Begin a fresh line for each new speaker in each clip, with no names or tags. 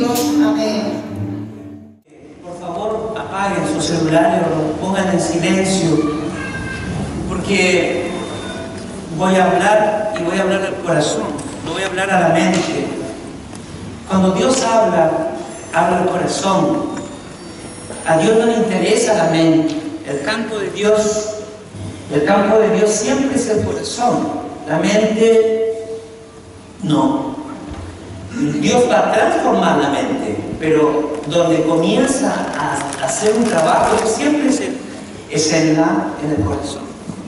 Cristo. Amén.
Por favor, apaguen sus celulares o los pongan en silencio, porque voy a hablar y voy a hablar al corazón, no voy a hablar a la mente. Cuando Dios habla, habla al corazón. A Dios no le interesa la mente. El campo de Dios siempre es el corazón. La mente, no. Dios va a transformar la mente, pero donde comienza a hacer un trabajo siempre es en el corazón.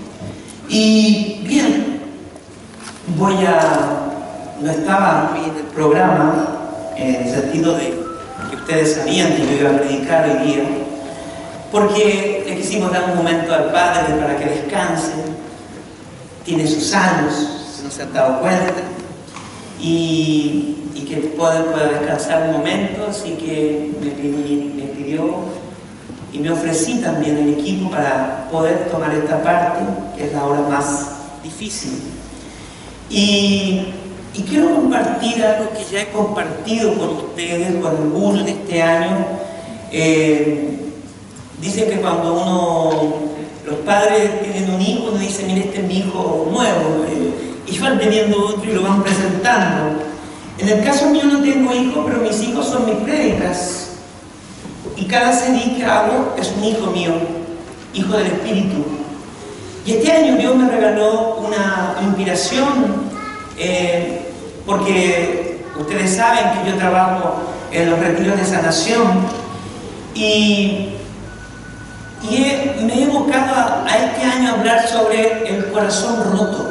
Y bien, no estaba en el programa en el sentido de que ustedes sabían que yo iba a predicar hoy día, porque le quisimos dar un momento al Padre para que descanse. Tiene sus años, si no se han dado cuenta, y que pueda descansar un momento, así que me pidió y me ofrecí también el equipo para poder tomar esta parte, que es la hora más difícil. Y quiero compartir algo que ya he compartido con ustedes, con algunos en este año. Dicen que cuando los padres tienen un hijo, uno dice, mire, este es mi hijo nuevo, y van teniendo otro y lo van presentando. En el caso mío no tengo hijos, pero mis hijos son mis prédicas. Y cada CD que hago es un hijo mío, hijo del Espíritu. Y este año Dios me regaló una inspiración, porque ustedes saben que yo trabajo en los retiros de sanación, y me he evocado a este año a hablar sobre el corazón roto.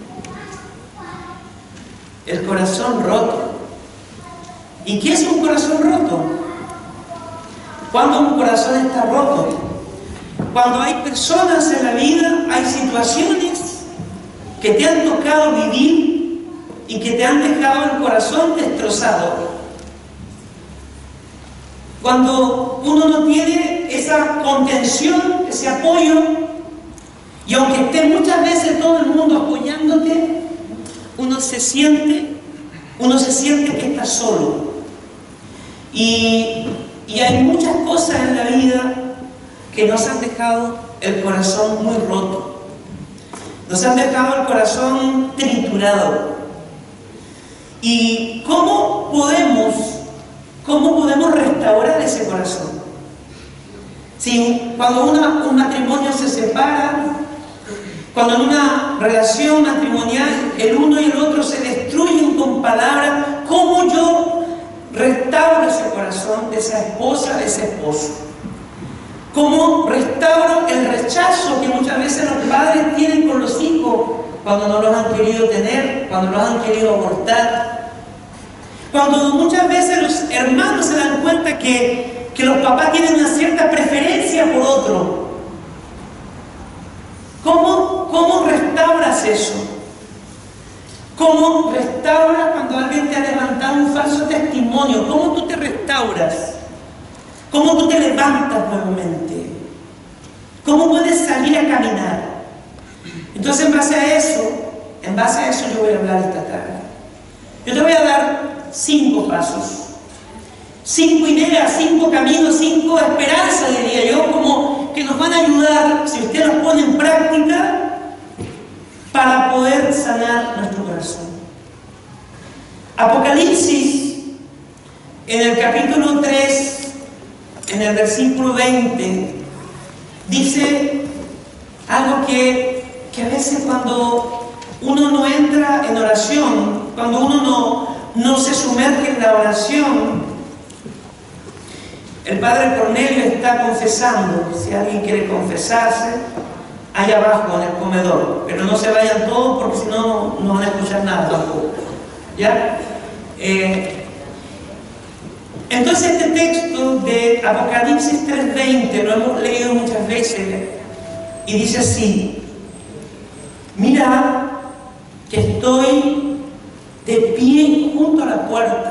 El corazón roto. ¿Y qué es un corazón roto? Cuando un corazón está roto, cuando hay personas en la vida, hay situaciones que te han tocado vivir y que te han dejado el corazón destrozado. Cuando uno no tiene esa contención, ese apoyo, y aunque esté muchas veces todo el mundo apoyándote, uno se siente que está solo. Y hay muchas cosas en la vida que nos han dejado el corazón muy roto. Nos han dejado el corazón triturado. ¿Y cómo podemos restaurar ese corazón? Si cuando un matrimonio se separa, cuando en una relación matrimonial el uno y el otro se destruyen con palabras, ¿cómo yo restauro ese corazón de esa esposa, de ese esposo? ¿Cómo restauro el rechazo que muchas veces los padres tienen con los hijos cuando no los han querido tener, cuando los han querido abortar? Cuando muchas veces los hermanos se dan cuenta que los papás tienen una cierta preferencia por otro. ¿Cómo restauras eso? ¿Cómo restauras cuando alguien te ha levantado un falso testimonio? ¿Cómo tú te restauras? ¿Cómo tú te levantas nuevamente? ¿Cómo puedes salir a caminar? Entonces, en base a eso yo voy a hablar esta tarde. Yo te voy a dar 5 pasos, 5 ideas, 5 caminos, 5 esperanzas, diría yo, como que nos van a ayudar, si usted los pone en práctica, para poder sanar nuestro corazón. Apocalipsis, en el capítulo 3, en el versículo 20, dice algo que a veces cuando uno no entra en oración, cuando uno no se sumerge en la oración, el padre Cornelio está confesando. Si alguien quiere confesarse, allá abajo en el comedor, pero no se vayan todos porque si no, no van a escuchar nada tampoco. ¿Ya? Entonces este texto de Apocalipsis 3:20 lo hemos leído muchas veces y dice así: mira que estoy de pie junto a la puerta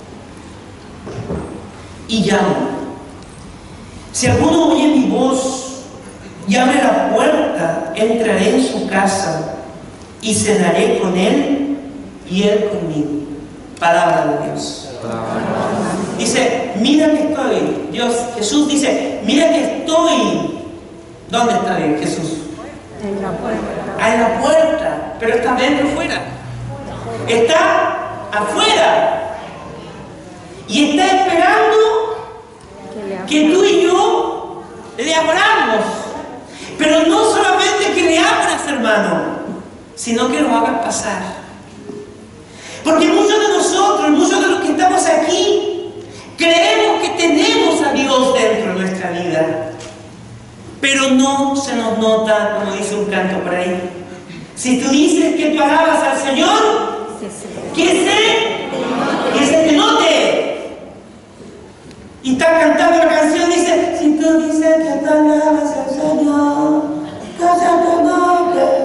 y llamo. Si alguno oye mi voz y abre la puerta, entraré en su casa y cenaré con él y él conmigo. Palabra de Dios. Dice, mira que estoy. Jesús dice, mira que estoy. ¿Dónde está Jesús?
En la puerta.
En la puerta. Pero está dentro o fuera. Está afuera. Y está esperando que tú y yo le abramos. Pero no solamente que le abras, hermano, sino que lo hagas pasar. Porque muchos de nosotros, muchos de los que estamos aquí, creemos que tenemos a Dios dentro de nuestra vida. Pero no se nos nota, como dice un canto por ahí. Si tú dices que tú alabas al Señor, que se te note. Y está cantando la canción, dice, si tú dices que tú alabas al Señor, que se te note.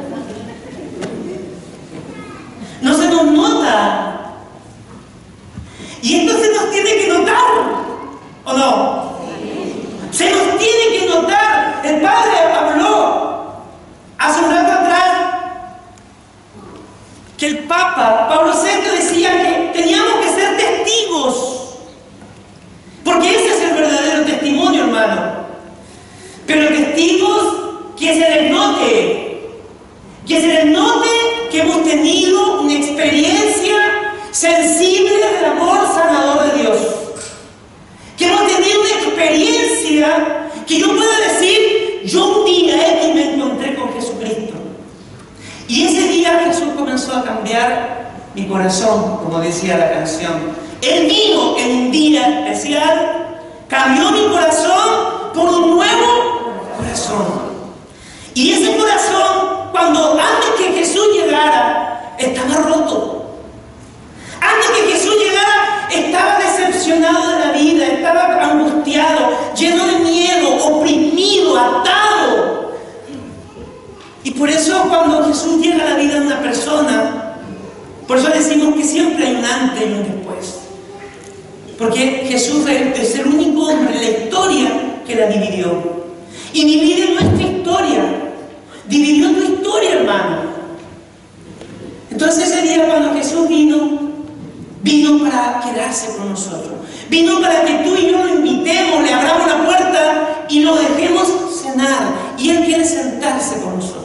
No se nos nota. Y esto se nos tiene que notar, ¿o no? Se nos tiene que notar. El Padre habló hace un rato atrás que el Papa Pablo VI decía que teníamos que ser testigos, porque ese es el verdadero testimonio, hermano. Pero testigos que se les note, que hemos tenido una experiencia sensible del amor sanador de Dios, que hemos tenido una experiencia que yo pueda decir, yo un día me encontré con Jesucristo. Y ese día Jesús comenzó a cambiar mi corazón, como decía la canción. Él vino en un día especial, cambió mi corazón por un nuevo corazón. Y ese corazón, cuando antes que Jesús llegara, estaba roto. Antes que Jesús llegara, estaba decepcionado de la vida, estaba angustiado, lleno de miedo, oprimido, atado. Y por eso cuando Jesús llega a la vida de una persona, por eso decimos que siempre hay un antes y un después. Porque Jesús es el único hombre en la historia que la dividió. Y divide nuestra historia. Dividió tu historia, hermano. Entonces ese día cuando Jesús vino para quedarse con nosotros. Vino para que tú y yo lo invitemos, le abramos la puerta y lo dejemos cenar. Y Él quiere sentarse con nosotros.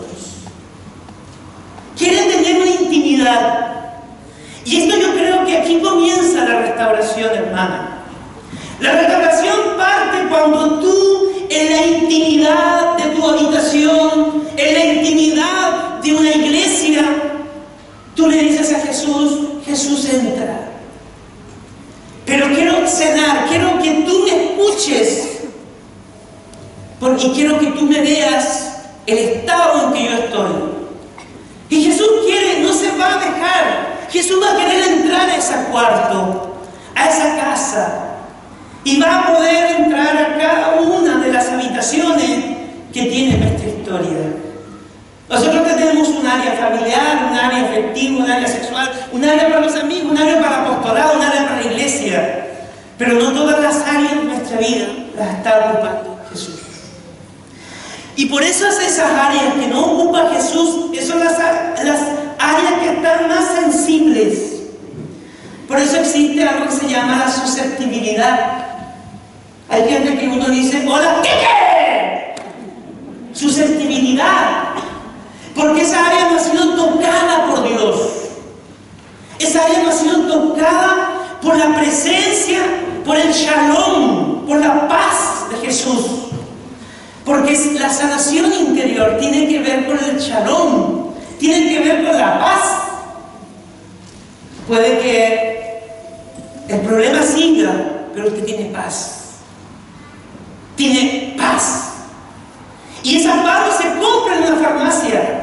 Quiere tener una intimidad. Y esto yo creo que aquí comienza la restauración, hermana. La restauración parte cuando tú, en la intimidad de tu habitación, en la intimidad de una iglesia, tú le dices a Jesús, Jesús entra. Pero quiero cenar, quiero que tú me escuches, porque quiero que tú me veas el estado en que yo estoy. Y Jesús quiere, no se va a dejar. Jesús va a querer entrar a ese cuarto, a esa casa, y va a poder entrar a cada una de las habitaciones que tiene nuestra historia. Nosotros tenemos un área familiar, un área afectiva, un área sexual, un área para los amigos, un área para el apostolado, un área para la iglesia. Pero no todas las áreas de nuestra vida las está ocupando Jesús. Y por eso esas áreas que no ocupa Jesús, esas son las áreas que están más sensibles. Por eso existe algo que se llama la susceptibilidad. Hay gente que uno dice, hola, ¿qué? Susceptibilidad. Porque esa área no ha sido tocada por Dios. Esa área no ha sido tocada por la presencia, por el shalom, por la paz de Jesús. Porque la sanación interior tiene que ver con el shalom, tiene que ver con la paz. Puede que el problema siga, pero usted tiene paz. Tiene paz. Y esa paz no se compra en una farmacia.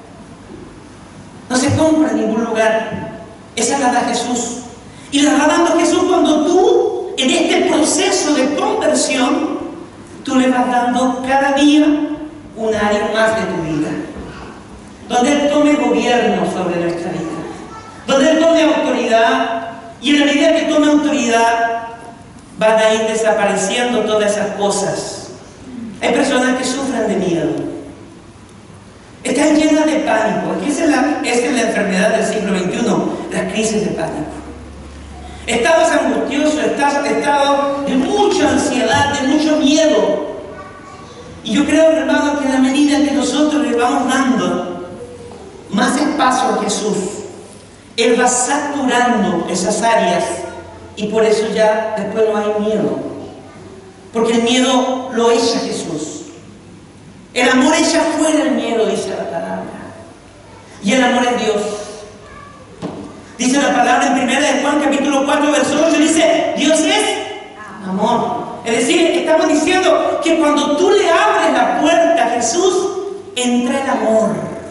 No se compra en ningún lugar. Esa la da Jesús. Y la va dando Jesús cuando tú, en este proceso de conversión, tú le vas dando cada día un área más de tu vida. Donde Él tome gobierno sobre nuestra vida. Donde Él tome autoridad. Y en la medida que tome autoridad, van a ir desapareciendo todas esas cosas. Hay personas que sufren de miedo. Están llenas de pánico. Esa es la enfermedad del siglo XXI, las crisis de pánico. estados angustiosos, estados de mucha ansiedad, de mucho miedo. Y yo creo, hermano, que en la medida que nosotros le vamos dando más espacio a Jesús, Él va saturando esas áreas y por eso ya después no hay miedo. Porque el miedo lo echa Jesús. El amor echa fuera el miedo, dice la palabra. Y el amor es Dios. Dice la palabra en 1 de Juan capítulo 4, verso 8, dice, Dios es amor. Es decir, estamos diciendo que cuando tú le abres la puerta a Jesús, entra el amor.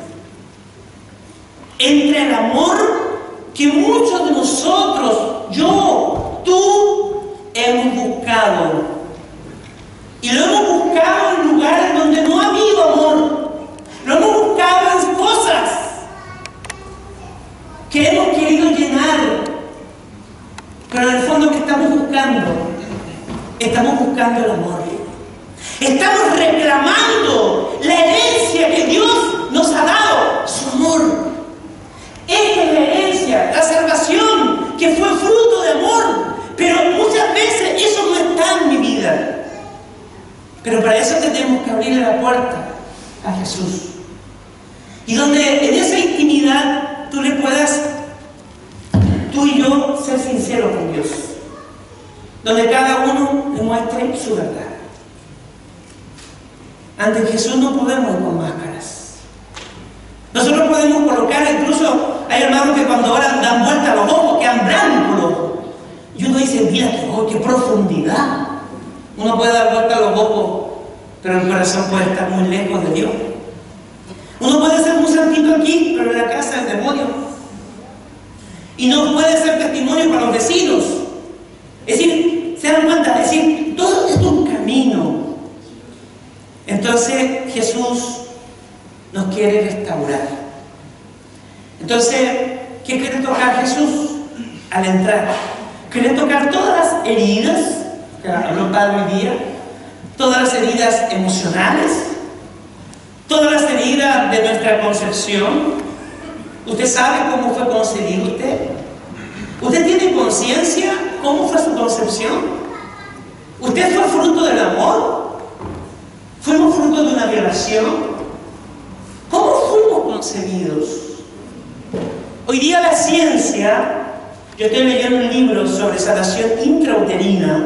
Entra el amor que muchos de nosotros, yo, tú, hemos buscado. Y lo hemos buscado en lugares donde no ha habido amor. Lo hemos buscado en cosas que hemos querido llenar. Pero en el fondo, ¿qué estamos buscando? Estamos buscando el amor. Estamos reclamando la herencia que Dios nos ha dado, su amor. Esta es la herencia, la salvación, que fue fruto de amor. Pero muchas veces eso no está en mi vida. Pero para eso tenemos que abrirle la puerta a Jesús. Y donde en esa intimidad tú le puedas, tú y yo, ser sinceros con Dios. Donde cada uno le muestre su verdad. Ante Jesús no podemos ir con máscaras. Nosotros podemos colocar, incluso hay hermanos que cuando oran dan vuelta a los ojos, quedan blancos los ojos. Y uno dice, mira qué profundidad. Uno puede dar vuelta a los ojos, pero el corazón puede estar muy lejos de Dios. Uno puede ser muy santito aquí, pero en la casa del demonio. Y no puede ser testimonio para los vecinos. Es decir, se dan cuenta, es decir, todo esto es un camino. Entonces Jesús nos quiere restaurar. Entonces, ¿qué quiere tocar Jesús al entrar? Quiere tocar todas las heridas que habló Pablo hoy día, todas las heridas emocionales, todas las heridas de nuestra concepción. ¿Usted sabe cómo fue concebido usted? ¿Usted tiene conciencia cómo fue su concepción? ¿Usted fue fruto del amor? ¿Fuimos fruto de una violación? ¿Cómo fuimos concebidos? Hoy día la ciencia, yo estoy leyendo un libro sobre sanación intrauterina,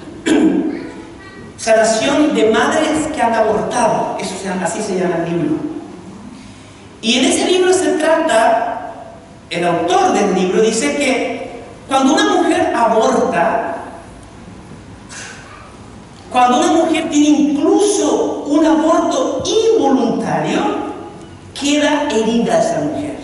sanación de madres que han abortado, así se llama el libro. Y en ese libro se trata, el autor del libro dice que cuando una mujer aborta, cuando una mujer tiene incluso un aborto involuntario, queda herida esa mujer.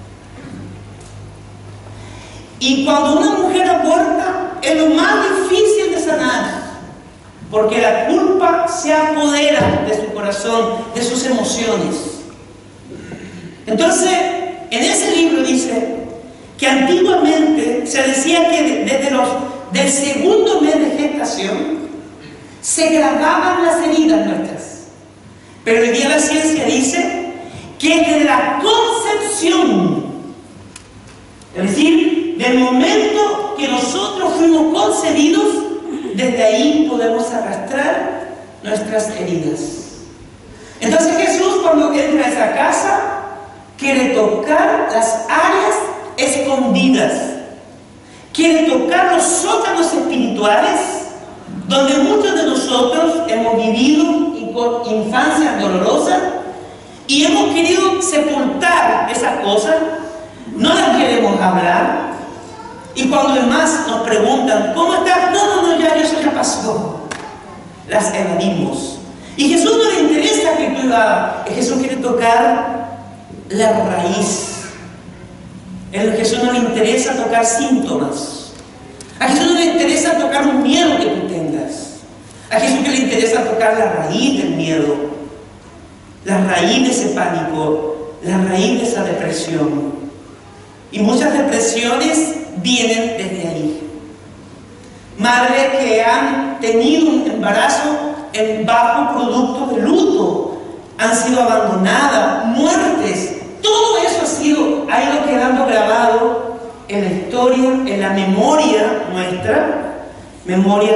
Y cuando una mujer aborta, es lo más difícil de sanar, porque la culpa se apodera de su corazón, de sus emociones. Entonces, en ese libro dice que antiguamente se decía que del segundo mes de gestación se grababan las heridas nuestras. Pero hoy día la ciencia dice que desde la concepción, es decir, del momento que nosotros fuimos concebidos, desde ahí podemos arrastrar nuestras heridas. Entonces Jesús, cuando entra a esa casa, quiere tocar las áreas escondidas, quiere tocar los sótanos espirituales donde muchos de nosotros hemos vivido infancias dolorosas y hemos querido sepultar esas cosas, no las queremos hablar. Y cuando demás nos preguntan, ¿cómo estás? No, ya eso ya pasó. Las evadimos. Y Jesús no le interesa que tú Jesús quiere tocar la raíz. A Jesús no le interesa tocar síntomas. A Jesús no le interesa tocar un miedo que tú tengas. A Jesús que le interesa tocar la raíz del miedo, la raíz de ese pánico, la raíz de esa depresión. Y muchas depresiones vienen desde ahí. Madres que han tenido un embarazo bajo producto de luto, han sido abandonadas, muertes. Todo eso ha ido quedando grabado en la historia historia en la memoria nuestra, memorias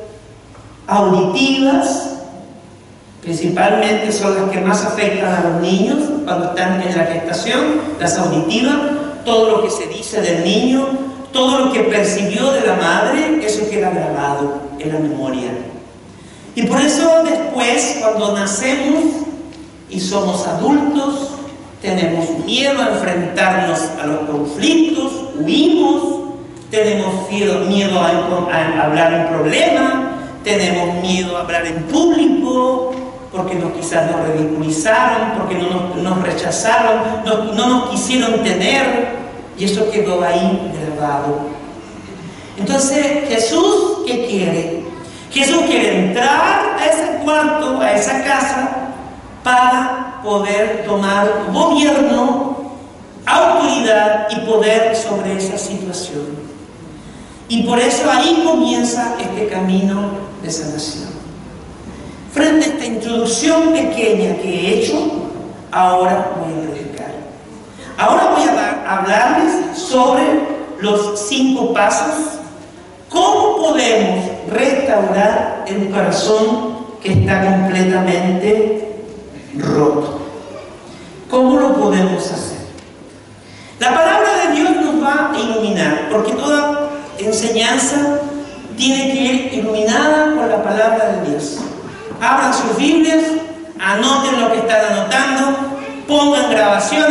auditivas, principalmente son las que más afectan a los niños cuando están en la gestación, las auditivas, todo lo que se dice del niño, todo lo que percibió de la madre, eso queda grabado en la memoria. Y por eso después, cuando nacemos y somos adultos, tenemos miedo a enfrentarnos a los conflictos, huimos, tenemos miedo a hablar un problema, tenemos miedo a hablar en público, porque quizás nos ridiculizaron, porque nos rechazaron, no nos quisieron tener, y eso quedó ahí grabado. Entonces, Jesús, ¿qué quiere? Jesús quiere entrar a ese cuarto, a esa casa, para poder tomar gobierno, autoridad y poder sobre esa situación. Y por eso ahí comienza este camino de sanación. Frente a esta introducción pequeña que he hecho, ahora voy a predicar. Ahora voy a hablarles sobre los 5 pasos. ¿Cómo podemos restaurar el corazón que está completamente roto? ¿Cómo lo podemos hacer? La palabra de Dios nos va a iluminar, porque toda enseñanza tiene que ir iluminada por la palabra de Dios. Abran sus Biblias, anoten lo que están anotando, pongan grabación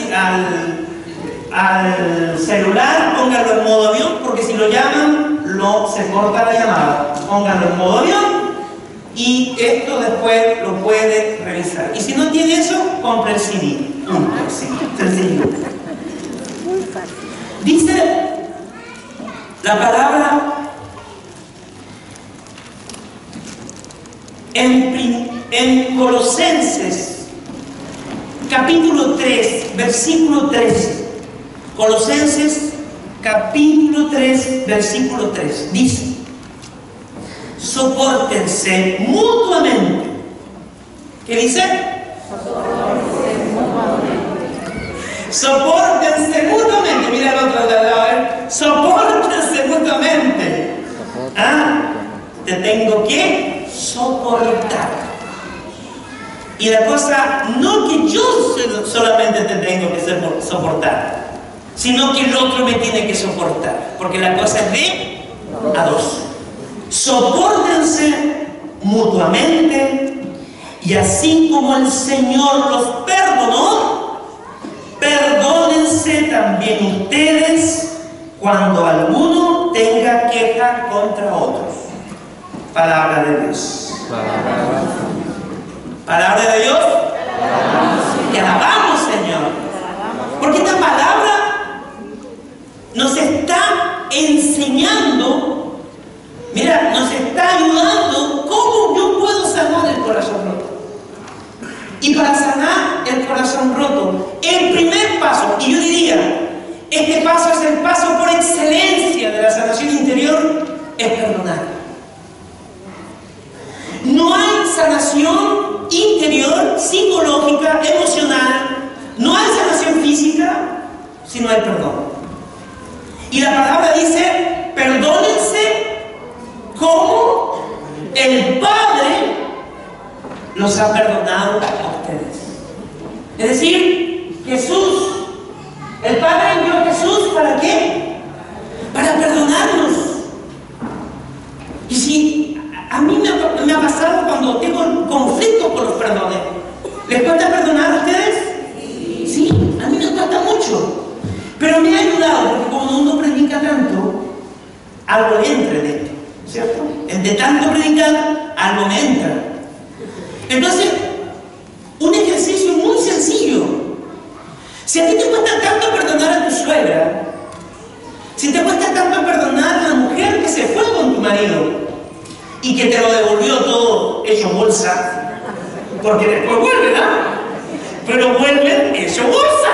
al celular, pónganlo en modo avión, porque si lo llaman, se corta la llamada. Pónganlo en modo avión y esto después lo puede revisar. Y si no tiene eso, compre el CD. Sí, sencillo. Dice la palabra en Colosenses capítulo 3, versículo 13. Colosenses capítulo 3, versículo 3. Dice: sopórtense mutuamente. ¿Qué dice? Sopórtense mutuamente. Mira el otro de lado, a ver. Sopórtense mutuamente. ¿Ah? Te tengo que soportar. Y la cosa, no que yo solamente te tengo que soportar, sino que el otro me tiene que soportar. Porque la cosa es de a dos. Sopórtense mutuamente, y así como el Señor los perdonó, perdónense también ustedes cuando alguno tenga queja contra otros. Palabra de Dios. Palabra de Dios. Te alabamos, Señor. Porque esta palabra nos está enseñando, mira, nos está ayudando cómo yo puedo sanar el corazón roto. Y para sanar el corazón roto, el primer paso, y yo diría, este paso es el paso por excelencia de la sanación interior, es perdonar. No hay sanación interior, psicológica, emocional, no hay sanación física si no hay perdón. Y la palabra dice: perdónense como el Padre los ha perdonado a ustedes. Es decir, Jesús, el Padre envió a Jesús, ¿para qué? Para perdonarnos. Y si a mí me ha pasado cuando tengo conflictos con los perdones, ¿les cuesta perdonar a ustedes? Sí, a mí me cuesta mucho. Pero me ha ayudado, porque como uno predica tanto, algo le entra en esto, ¿cierto? De tanto predicar, algo me entra. Entonces, un ejercicio muy sencillo. Si a ti te cuesta tanto perdonar a tu suegra, si te cuesta tanto perdonar a la mujer que se fue con tu marido y que te lo devolvió todo hecho bolsa, porque después vuelven, ¿ah? Pero vuelven hecho bolsa.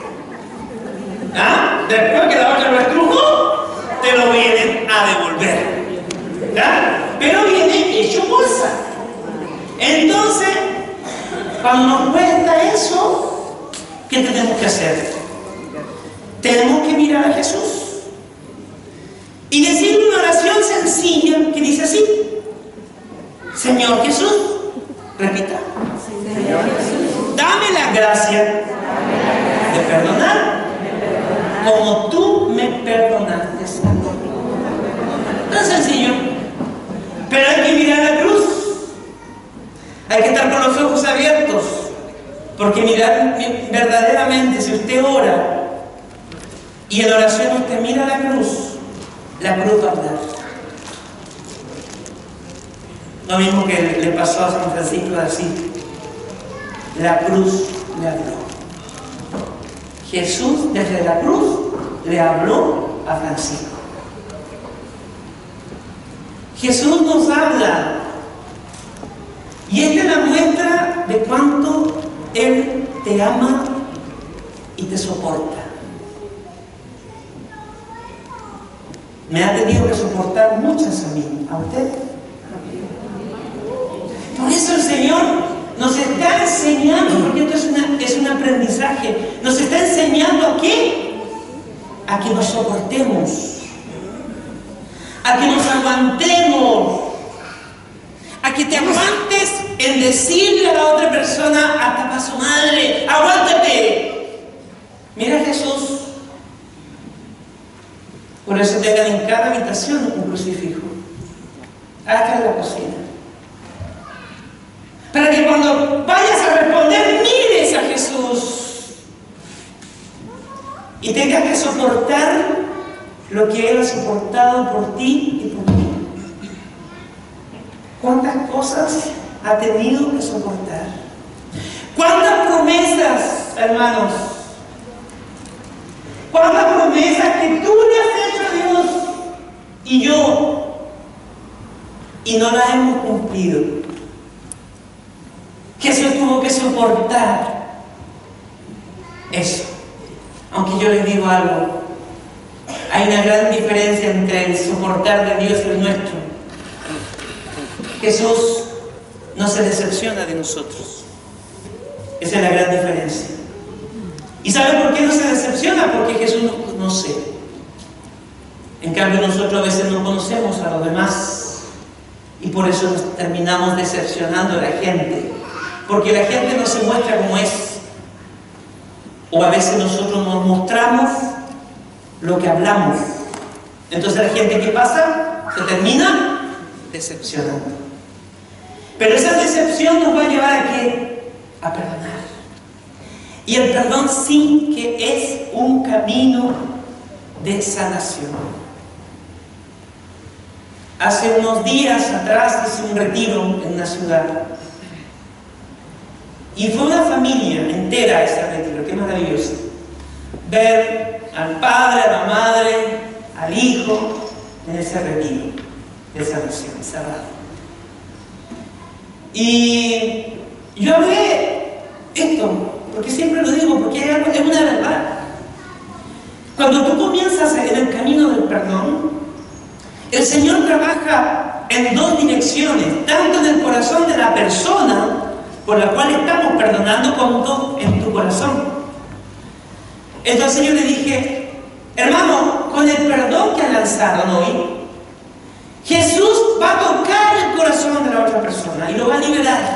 ¿Ah? Después que la otra lo estrujó, te lo vienen a devolver. ¿Ah? Pero viene hecho bolsa. Entonces, cuando nos cuesta eso, ¿qué tenemos que hacer? Tenemos que mirar a Jesús. y decirle una oración sencilla que dice así: Señor Jesús, repita, Señor Jesús, dame la gracia de perdonar como tú me perdonaste. Tan sencillo, pero hay que mirar la cruz, hay que estar con los ojos abiertos, porque mirar verdaderamente, si usted ora y en oración usted mira la cruz va a hablar. Lo mismo que le pasó a San Francisco de Asís, la cruz le habló. Jesús desde la cruz le habló a Francisco. Jesús nos habla, y esta es la muestra de cuánto Él te ama y te soporta. Me ha tenido que soportar muchas a mí, a usted. Por eso el Señor nos está enseñando, porque esto es un aprendizaje, nos está enseñando ¿a qué? A que nos soportemos, a que nos aguantemos, a que te aguantes en decirle a la otra persona: hasta para su madre, aguántate. Mira Jesús. Por eso tengan en cada habitación un crucifijo, hasta en la cocina, para que cuando vayas a responder mires a Jesús y tengas que soportar lo que Él ha soportado por ti y por mí. ¿Cuántas cosas ha tenido que soportar? ¿Cuántas promesas, hermanos? ¿Cuántas promesas que tú le has hecho a Dios y yo, y no las hemos cumplido? Jesús tuvo que soportar eso. Aunque yo les digo algo, hay una gran diferencia entre el soportar de Dios y el nuestro. Jesús no se decepciona de nosotros. Esa es la gran diferencia. ¿Y saben por qué no se decepciona? Porque Jesús nos conoce. En cambio nosotros a veces no conocemos a los demás, y por eso nos terminamos decepcionando a la gente, porque la gente no se muestra como es, o a veces nosotros nos mostramos lo que hablamos. Entonces la gente, ¿qué pasa? Se termina decepcionando. Pero esa decepción nos va a llevar ¿a qué? A perdonar. Y el perdón sí que es un camino de sanación. Hace unos días atrás hice un retiro en una ciudad, y fue una familia entera a ese retiro. Qué maravilloso ver al padre, a la madre, al hijo en ese retiro de sanación, cerrado. Y yo hablé esto, porque siempre lo digo, porque es una verdad. Cuando tú comienzas en el camino del perdón, el Señor trabaja en dos direcciones, tanto en el corazón de la persona por la cual estamos perdonando, como en tu corazón. Entonces yo le dije: hermano, con el perdón que han lanzado hoy, Jesús va a tocar el corazón de la otra persona y lo va a liberar.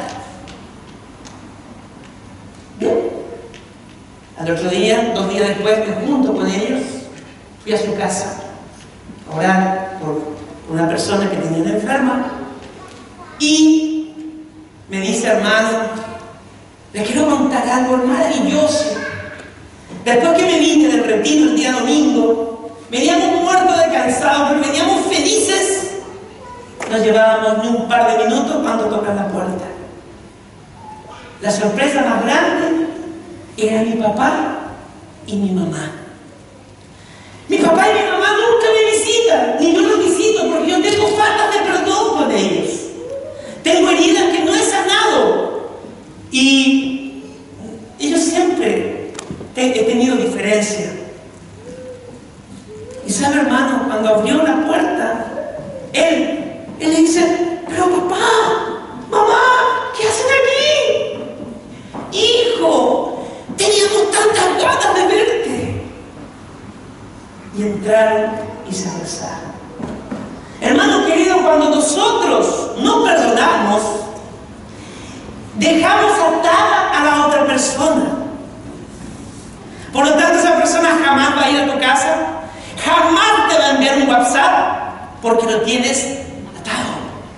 Bien. Al otro día, 2 días después, me junto con ellos, fui a su casa a orar por una persona que tenía una enferma, y me dice: hermano, le quiero contar algo maravilloso. Después que me vine del retiro el día domingo, veníamos muertos de cansados, pero veníamos felices. No llevábamos ni un par de minutos cuando tocan la puerta. La sorpresa más grande era mi papá y mi mamá. Mi papá y mi mamá nunca me visitan, ni yo los visito, porque yo tengo faltas de perdón con ellos. Tengo heridas que no he sanado, y ellos siempre he tenido diferencia. Y sabe, hermano, cuando abrió la puerta, él le dice: pero papá, mamá, ¿qué hacen aquí? Hijo, teníamos tantas ganas de verte. Y entraron y se abrazaron. Hermano querido, cuando nosotros no perdonamos, dejamos atada a la otra persona. Por lo tanto, esa persona jamás va a ir a tu casa, jamás te va a enviar un WhatsApp, porque lo tienes atado.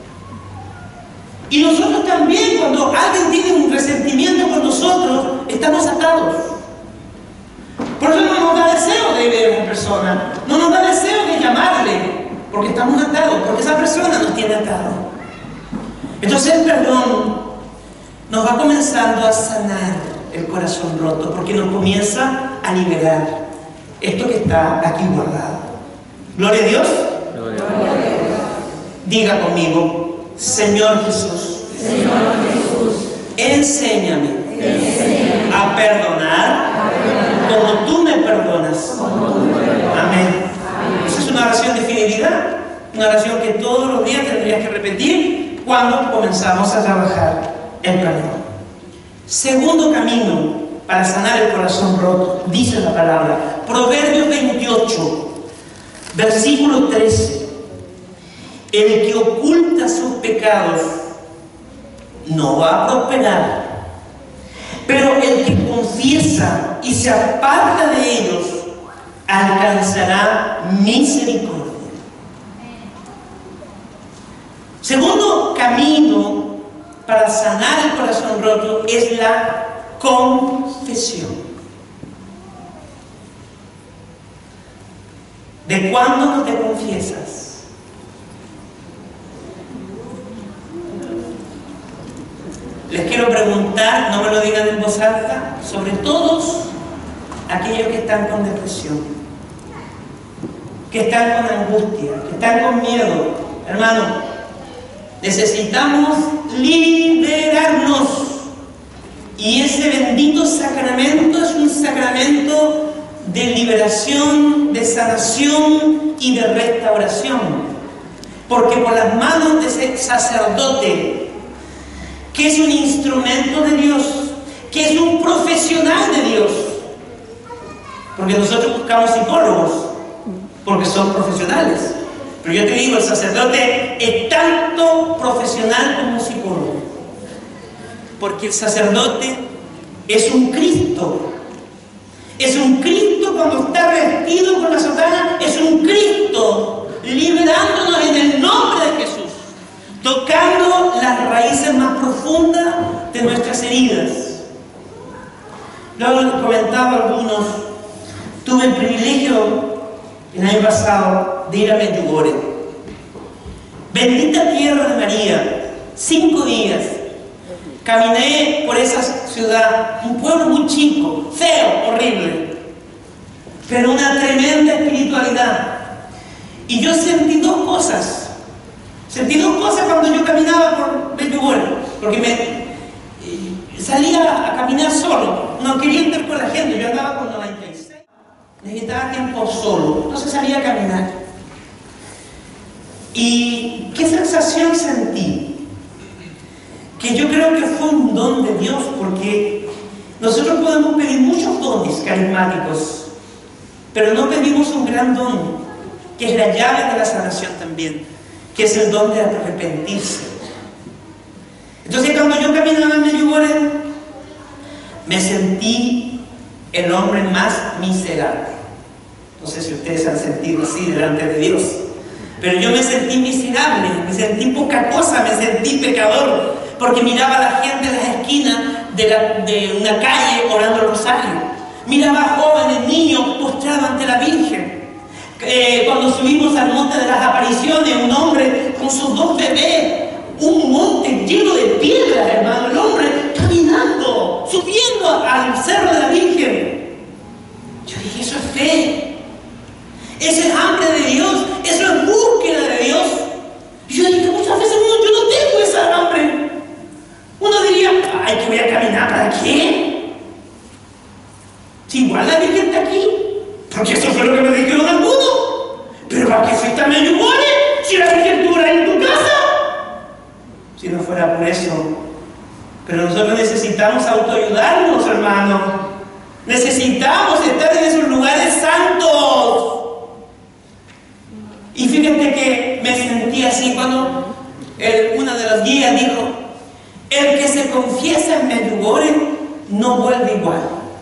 Y nosotros también, cuando alguien tiene un resentimiento con nosotros, estamos atados. Por eso no nos da deseo de ver a una persona, no nos da deseo de llamarle, porque estamos atados, porque esa persona nos tiene atados. Entonces el perdón nos va comenzando a sanar el corazón roto, porque nos comienza a liberar esto que está aquí guardado. Gloria a Dios. Gloria a Dios. Diga conmigo: Señor Jesús, enséñame a perdonar como tú me perdonas. Amén. Esa es una oración de fidelidad, una oración que todos los días tendrías que repetir cuando comenzamos a trabajar el perdón. Segundo camino para sanar el corazón roto, dice la palabra, Proverbios 28, versículo 13. El que oculta sus pecados no va a prosperar, pero el que confiesa y se aparta de ellos alcanzará misericordia. Segundo camino para sanar el corazón roto es la confesión. ¿De cuándo no te confiesas? Les quiero preguntar, no me lo digan en voz alta, sobre todos aquellos que están con depresión, que están con angustia, que están con miedo. Hermano, necesitamos liberarnos. Y ese bendito sacramento es un sacramento de liberación, de sanación y de restauración. Porque por las manos de ese sacerdote, que es un instrumento de Dios, que es un profesional de Dios, porque nosotros buscamos psicólogos, porque son profesionales. Pero yo te digo, el sacerdote es tanto profesional como psicólogo. Porque el sacerdote es un Cristo. Es un Cristo cuando está vestido con la sotana, es un Cristo liberándonos en el nombre de Jesús, tocando las raíces más profundas de nuestras heridas. Luego les comentaba a algunos, tuve el privilegio el año pasado de ir a Medjugorje. Bendita tierra de María, 5 días. Caminé por esa ciudad, un pueblo muy chico, feo, horrible, pero una tremenda espiritualidad. Y yo sentí dos cosas. Sentí dos cosas cuando yo caminaba por Medjugorje, porque salía a caminar solo, no quería estar con la gente, yo andaba con 96, necesitaba tiempo solo, entonces salía a caminar. ¿Y qué sensación sentí? Que yo creo que fue un don de Dios, porque nosotros podemos pedir muchos dones carismáticos, pero no pedimos un gran don, que es la llave de la sanación también, que es el don de arrepentirse. Entonces cuando yo caminaba en Medjugorje, me sentí el hombre más miserable. No sé si ustedes se han sentido así delante de Dios, pero yo me sentí miserable, me sentí poca cosa, me sentí pecador, porque miraba a la gente en las esquinas de una calle orando el rosario, miraba a jóvenes, niños postrados ante la Virgen. Cuando subimos al monte de las apariciones, un hombre con sus 2 bebés, un monte lleno de piedras, hermano, el hombre caminando, subiendo al cerro de la Virgen. Yo dije, eso es fe, eso es hambre de Dios, eso es búsqueda de Dios. Y yo dije, muchas veces yo no tengo esa hambre. Uno diría, ay, que voy a caminar, ¿para qué? Si igual la Virgen está aquí, porque eso fue lo que me dijeron algunos. Pero ¿para qué fuiste a Medjugorje si la Virgen estuviera en tu casa? Si no fuera por eso. Pero nosotros necesitamos autoayudarnos, hermano. Necesitamos estar en esos lugares santos. Y fíjate que me sentí así cuando una de las guías dijo: el que se confiesa en Medjugorje no vuelve igual.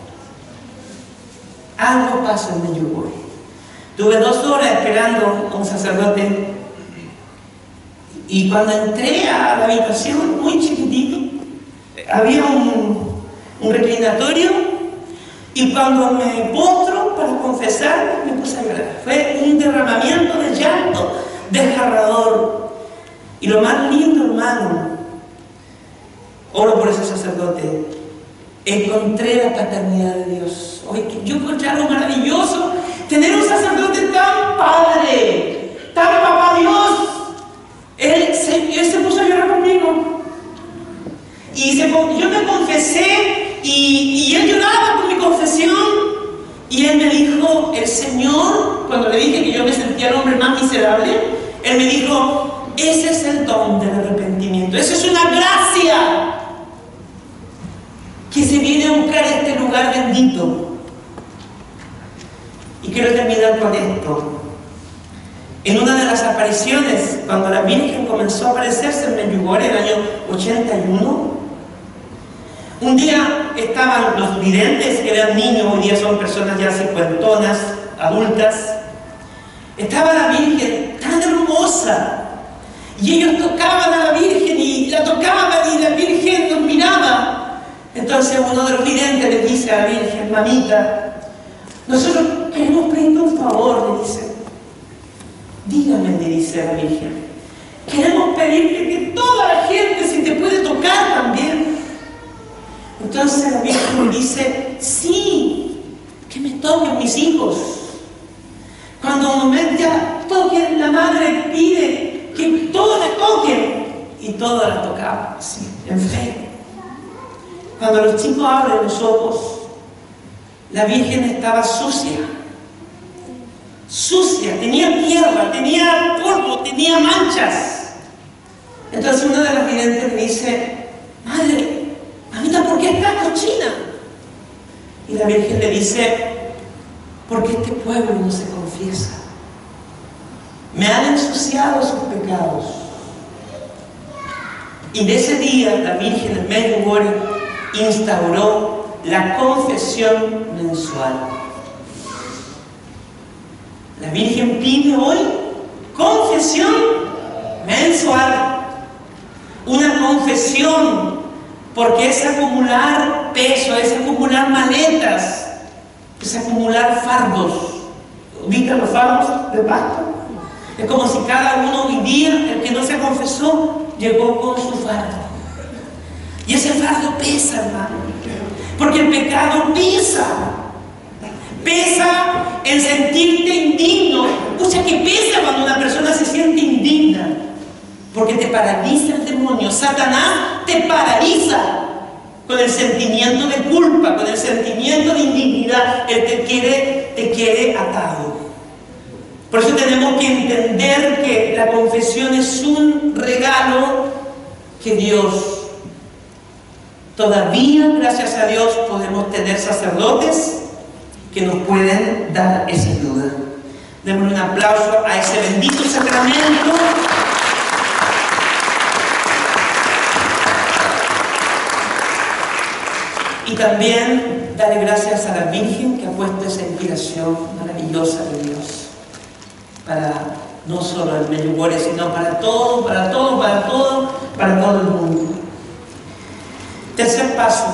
Algo pasa en Medjugorje. Tuve 2 horas esperando a un sacerdote, y cuando entré a la habitación, muy chiquitito, había un reclinatorio, y cuando me postro para confesar, me puse a llorar. Fue un derramamiento de llanto desgarrador. Y lo más lindo, hermano, oro por ese sacerdote, encontré la paternidad de Dios. Oye, yo encontré algo maravilloso, tener un sacerdote tan padre, tan papá Dios. Él se puso a llorar conmigo. Y yo me confesé, y él lloraba con mi confesión. Y él me dijo, el Señor, cuando le dije que yo me sentía el hombre más miserable, él me dijo: ese es el don del arrepentimiento, esa es una gracia que se viene a buscar este lugar bendito. Y quiero terminar con esto. En una de las apariciones, cuando la Virgen comenzó a aparecerse en Medjugorje, en el año 81, un día estaban los videntes, que eran niños, hoy día son personas ya cincuentonas, adultas. Estaba la Virgen tan hermosa, y ellos tocaban a la Virgen, y la tocaban, y la Virgen nos miraba. Entonces uno de los videntes le dice a la Virgen: mamita, nosotros queremos pedirte un favor, le dice. Dígame, le dice a la Virgen, queremos pedirte que toda la gente, si te puede tocar también. Entonces la Virgen le dice: sí, que me toquen mis hijos. Cuando un momento ya toquen, la madre pide que todos le toquen, y todos la tocaban, así, en fe. Cuando los chicos abren los ojos, la Virgen estaba sucia, tenía tierra, tenía polvo, tenía manchas. Entonces una de las videntes le dice: madre, mamita, ¿por qué estás cochina? Y la Virgen le dice: porque este pueblo no se confiesa, me han ensuciado sus pecados. Y de ese día la Virgen en Medjugorje instauró la confesión mensual. La Virgen pide hoy confesión mensual. Una confesión, porque es acumular peso, es acumular maletas, es acumular fardos. ¿Ubican los fardos de pasto? Es como si cada uno hoy día, el que no se confesó, llegó con su fardo. Y ese fardo pesa, hermano, porque el pecado pesa. Pesa en sentirte indigno. Escucha que pesa cuando una persona se siente indigna, porque te paraliza el demonio. Satanás te paraliza con el sentimiento de culpa, con el sentimiento de indignidad. Él te quiere atado. Por eso tenemos que entender que la confesión es un regalo que Dios, todavía, gracias a Dios, podemos tener sacerdotes que nos pueden dar esa ayuda. Démosle un aplauso a ese bendito sacramento. Y también darle gracias a la Virgen que ha puesto esa inspiración maravillosa de Dios para no solo el Medjugorje, sino para todo el mundo. Tercer paso,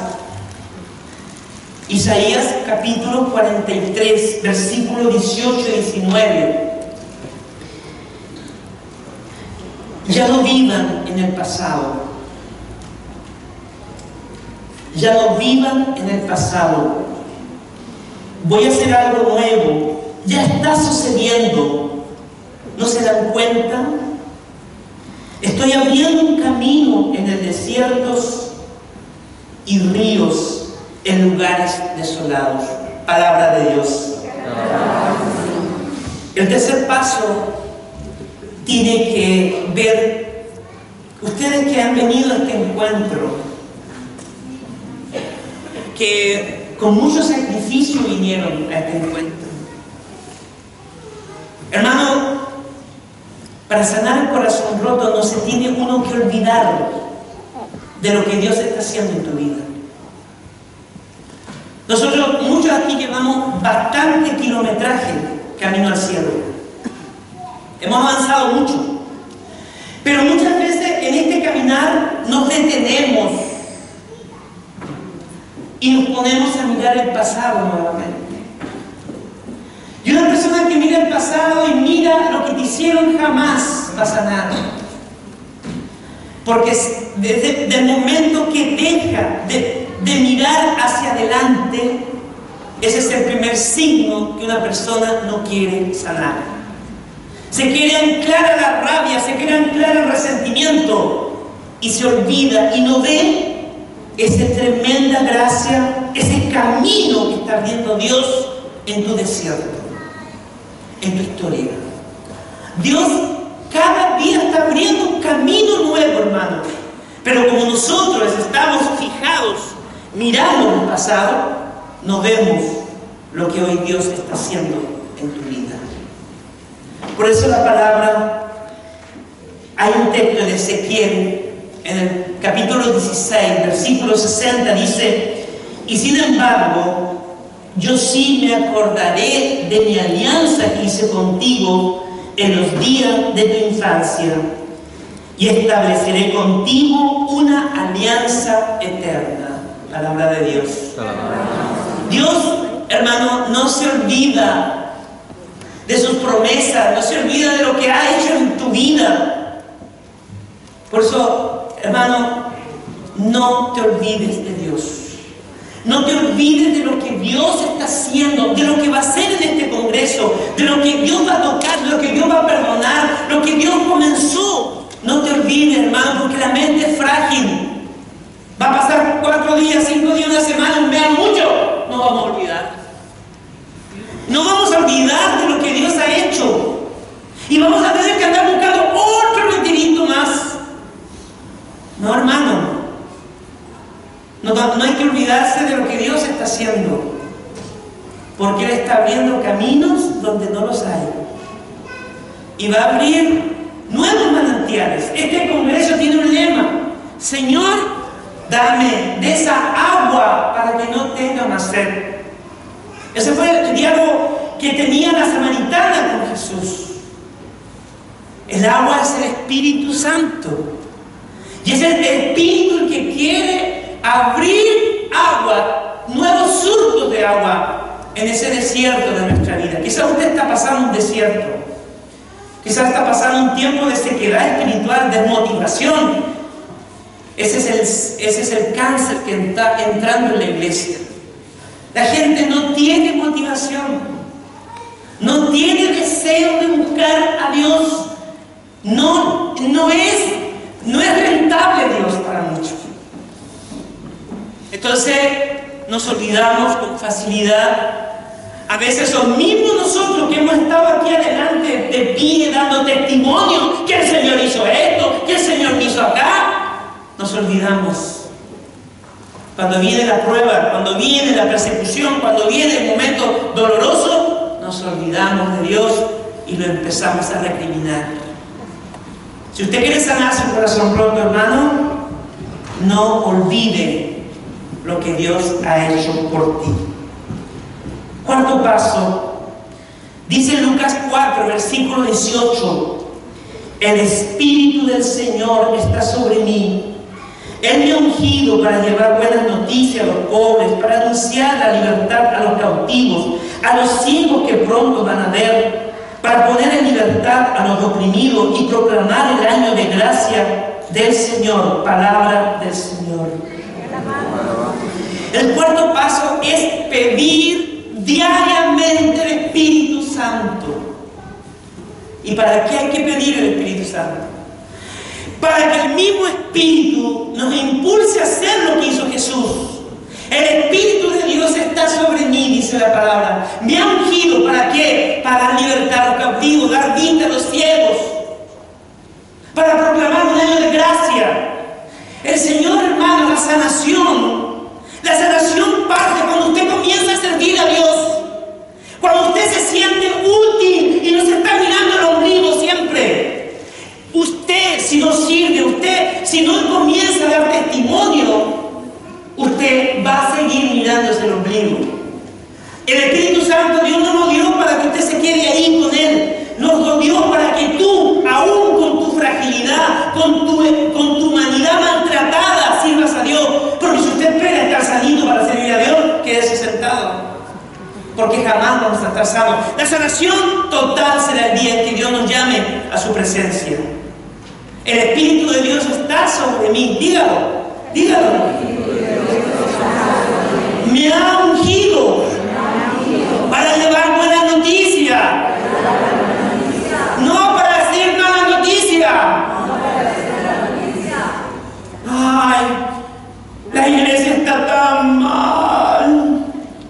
Isaías capítulo 43, versículo 18 y 19. Ya no vivan en el pasado. Ya no vivan en el pasado. Voy a hacer algo nuevo. Ya está sucediendo. ¿No se dan cuenta? Estoy abriendo un camino en el desierto y ríos en lugares desolados. Palabra de Dios. El tercer paso tiene que ver, ustedes que han venido a este encuentro, que con mucho sacrificio vinieron a este encuentro. Hermano, Para sanar el corazón roto no se tiene uno que olvidar de lo que Dios está haciendo en tu vida. Nosotros, muchos aquí llevamos bastante kilometraje camino al cielo. Hemos avanzado mucho. Pero muchas veces en este caminar nos detenemos y nos ponemos a mirar el pasado nuevamente. Y una persona que mira el pasado y mira lo que te hicieron jamás va a sanar. Porque desde el momento que deja de mirar hacia adelante, ese es el primer signo que una persona no quiere sanar. Se quiere anclar a la rabia, se quiere anclar al resentimiento y se olvida y no ve esa tremenda gracia, ese camino que está abriendo Dios en tu desierto, en tu historia. Dios cada día está abriendo un camino nuevo, hermano. Pero como nosotros estamos fijados, mirando el pasado, no vemos lo que hoy Dios está haciendo en tu vida. Por eso la palabra, hay un texto de Ezequiel, en el capítulo 16, versículo 60, dice: y sin embargo, yo sí me acordaré de mi alianza que hice contigo en los días de tu infancia, y estableceré contigo una alianza eterna. Palabra de Dios. Dios, hermano, no se olvida de sus promesas, no se olvida de lo que ha hecho en tu vida. Por eso, hermano, no te olvides de Dios. No te olvides de lo que Dios está haciendo, de lo que va a hacer en este congreso, de lo que Dios va a tocar, de lo que Dios va a perdonar, lo que Dios comenzó. No te olvides, hermano, porque la mente es frágil. Va a pasar 4 días, 5 días, una semana, un mes, mucho. No vamos a olvidar. No vamos a olvidar de lo que Dios ha hecho. Y vamos a tener que andar buscando otro retirito más. No, hermano. No hay que olvidarse de lo que Dios está haciendo. Porque Él está abriendo caminos donde no los hay. Y va a abrir nuevos manantiales. Este congreso tiene un lema: Señor, dame de esa agua para que no tenga más sed. Ese fue el diálogo que tenía la samaritana con Jesús. El agua es el Espíritu Santo. Y es el Espíritu el que quiere abrir agua, nuevos surcos de agua en ese desierto de nuestra vida. Quizás usted está pasando un desierto. Quizás está pasando un tiempo de sequedad espiritual, desmotivación. Ese es el cáncer que está entrando en la iglesia. La gente no tiene motivación, no tiene deseo de buscar a Dios. No es rentable Dios para muchos. Entonces nos olvidamos con facilidad. A veces los mismos nosotros que hemos estado aquí adelante de pie dando testimonio que el Señor hizo esto, que el Señor me hizo acá, nos olvidamos. Cuando viene la prueba, cuando viene la persecución, cuando viene el momento doloroso, nos olvidamos de Dios y lo empezamos a recriminar. Si usted quiere sanar su corazón roto, hermano, no olvide lo que Dios ha hecho por ti. Cuarto paso, dice Lucas 4, versículo 18: el Espíritu del Señor está sobre mí. Él me ha ungido para llevar buenas noticias a los pobres, para anunciar la libertad a los cautivos, a los ciegos que pronto van a ver, para poner en libertad a los oprimidos y proclamar el año de gracia del Señor. Palabra del Señor. El cuarto paso es pedir diariamente el Espíritu Santo. ¿Y para qué hay que pedir el Espíritu Santo? Para que el mismo Espíritu nos impulse a hacer lo que hizo Jesús. El Espíritu de Dios está sobre mí, dice la palabra. Me ha ungido, ¿para qué? Para dar libertad a los cautivos, dar vista a los ciegos, para proclamar un año de gracia. El Señor, hermano, la sanación parte cuando usted comienza a servir a Dios. Cuando usted se siente útil y no se está mirando el ombligo siempre. su presencia. El Espíritu de Dios está sobre mí. Dígalo, dígalo. Me ha ungido para llevar buena noticia. No para decir mala noticia. Ay, la iglesia está tan mal.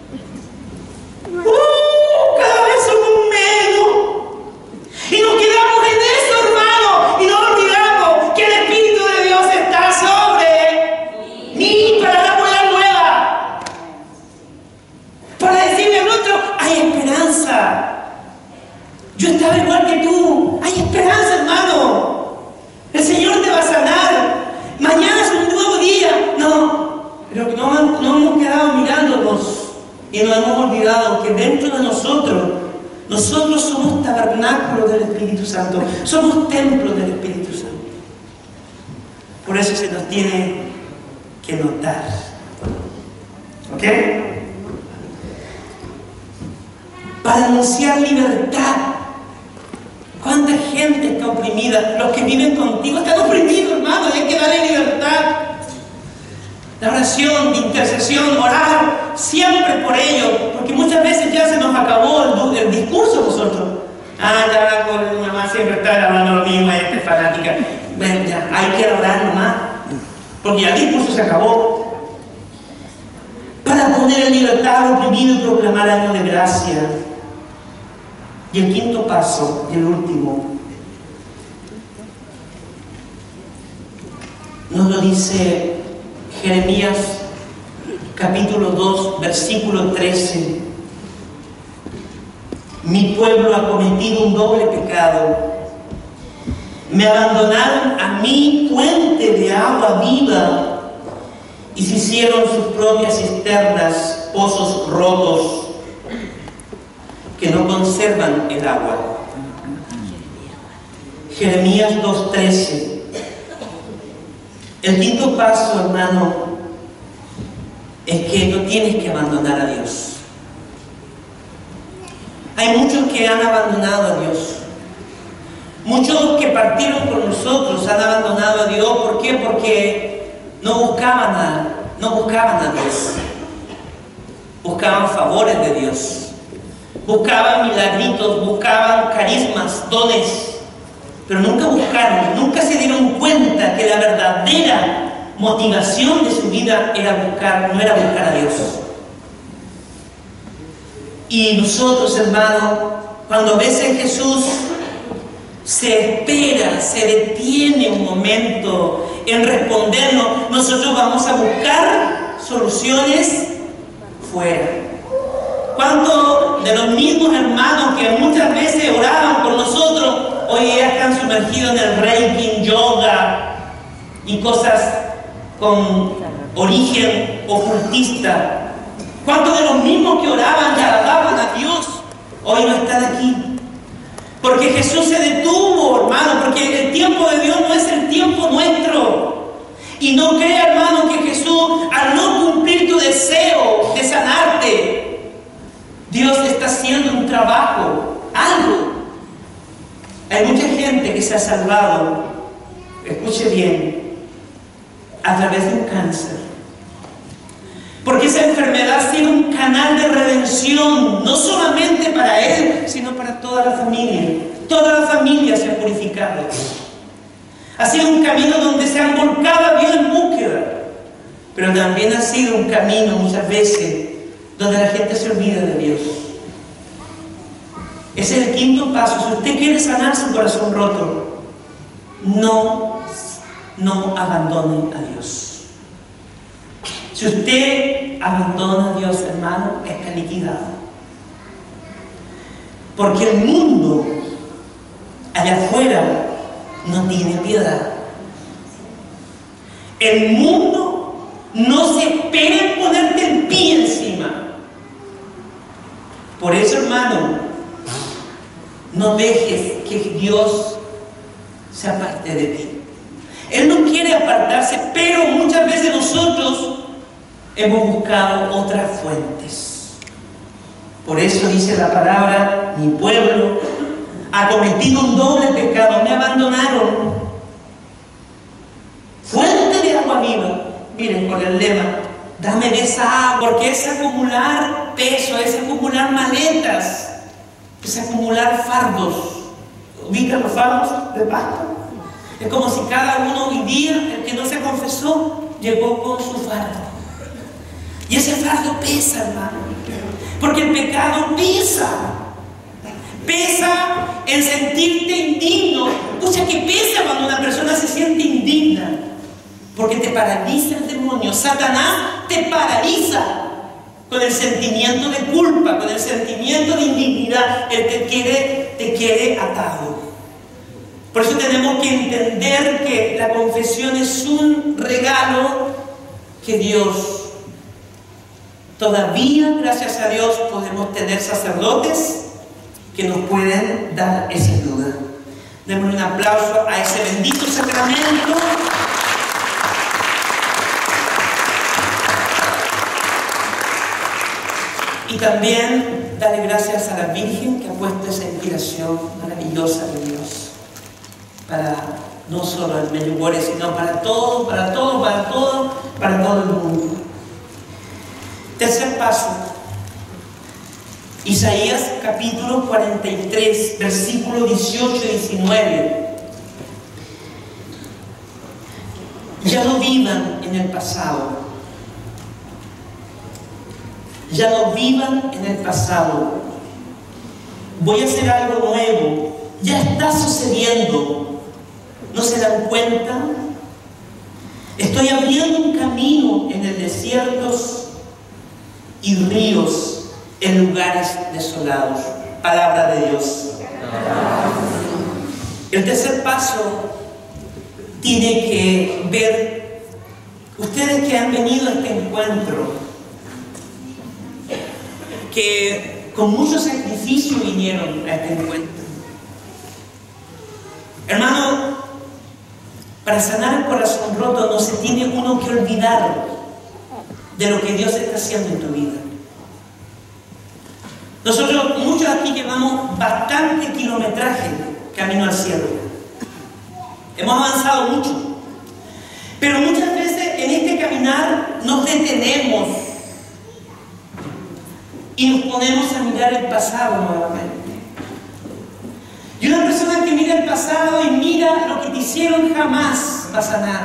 Cada vez somos menos. Y nos quedamos en eso, hermano. Y no olvidamos que el Espíritu de Dios está sobre mí para la buena nueva. Para decirle al otro, hay esperanza. Yo estaba igual que tú. Hay esperanza, hermano. El Señor te va a sanar. Mañana es un nuevo día. No, pero no hemos quedado mirándonos y nos hemos olvidado que dentro de nosotros somos tabernáculo del Espíritu Santo. Somos templo del Espíritu Santo. Por eso se nos tiene que notar. ¿Ok? Para anunciar libertad. ¿Cuánta gente está oprimida? Los que viven contigo están oprimidos, hermano, y hay que darle libertad. La oración de intercesión, orar siempre por ellos, porque muchas veces ya se nos acabó el discurso nosotros. Ya con mi mamá siempre está hablando lo mismo, esta es fanática. Bueno, ya, hay que orar nomás, porque ya el discurso se acabó. Para poner en libertad al oprimido y proclamar año de gracia. Y el quinto paso, y el último, nos lo dice Jeremías capítulo 2, versículo 13. Mi pueblo ha cometido un doble pecado. Me abandonaron a mi fuente de agua viva y se hicieron sus propias cisternas, pozos rotos que no conservan el agua. Jeremías 2:13. El quinto paso, hermano, es que no tienes que abandonar a Dios. Hay muchos que han abandonado a Dios. Muchos que partieron con nosotros han abandonado a Dios. ¿Por qué? Porque no buscaban a Dios. Buscaban favores de Dios. Buscaban milagritos, buscaban carismas, dones, pero nunca se dieron cuenta que la verdadera motivación de su vida no era buscar a Dios. Y nosotros, hermanos, cuando a veces Jesús se espera, se detiene un momento en respondernos, nosotros vamos a buscar soluciones fuera. ¿Cuántos de los mismos hermanos que muchas veces oraban por nosotros, hoy ya están sumergidos en el reiki, yoga y cosas con origen ocultista? ¿Cuántos de los mismos que oraban y alababan a Dios, hoy no están aquí? Porque Jesús se detuvo, hermano, porque el tiempo de Dios no es el tiempo nuestro. Y no crea, hermano, que Jesús, al no cumplir tu deseo de sanarte, Dios está haciendo un trabajo, algo. Hay mucha gente que se ha salvado, escuche bien, a través de un cáncer. Porque esa enfermedad ha sido un canal de redención, no solamente para él, sino para toda la familia. Toda la familia se ha purificado. Ha sido un camino donde se han volcado a Dios en búsqueda, pero también ha sido un camino muchas veces donde la gente se olvida de Dios. Ese es el quinto paso. Si usted quiere sanar su corazón roto, no abandone a Dios. Si usted abandona a Dios, hermano, está liquidado. Porque el mundo allá afuera no tiene piedad. El mundo no se espera en ponerte el pie encima. Por eso, hermano, no dejes que Dios se aparte de ti. Él no quiere apartarse, pero muchas veces nosotros hemos buscado otras fuentes. Por eso dice la palabra, mi pueblo ha cometido un doble pecado, me abandonaron. Fuente de agua viva, miren, con el lema, dame de esa agua, porque es acumular peso, es acumular maletas, es acumular fardos. ¿Ubican los fardos de pasto? Es como si cada uno hoy día, el que no se confesó, llegó con su fardo. Y ese fardo pesa, hermano, porque el pecado pesa. Pesa en sentirte indigno. Escucha que pesa cuando una persona se siente indigna, porque te paraliza el demonio. Satanás te paraliza con el sentimiento de culpa, con el sentimiento de indignidad. Él te quiere atado. Por eso tenemos que entender que la confesión es un regalo que Dios, todavía, gracias a Dios, podemos tener sacerdotes que nos pueden dar esa ayuda. Démosle un aplauso a ese bendito sacramento. Y también darle gracias a la Virgen que ha puesto esa inspiración maravillosa de Dios para no solo el Medjugorje, sino para todo el mundo. Tercer paso, Isaías capítulo 43, versículos 18 y 19. Ya no vivan en el pasado. Ya no vivan en el pasado. Voy a hacer algo nuevo. Ya está sucediendo. ¿No se dan cuenta? Estoy abriendo un camino en el desierto y ríos en lugares desolados. Palabra de Dios. El tercer paso tiene que ver, ustedes que han venido a este encuentro, que con mucho sacrificio vinieron a este encuentro. Hermano, para sanar el corazón roto no se tiene uno que olvidar de lo que Dios está haciendo en tu vida. Nosotros, muchos aquí llevamos bastante kilometraje camino al cielo. Hemos avanzado mucho. Pero muchas veces en este caminar nos detenemos y nos ponemos a mirar el pasado nuevamente. Y una persona que mira el pasado y mira lo que te hicieron jamás va a sanar.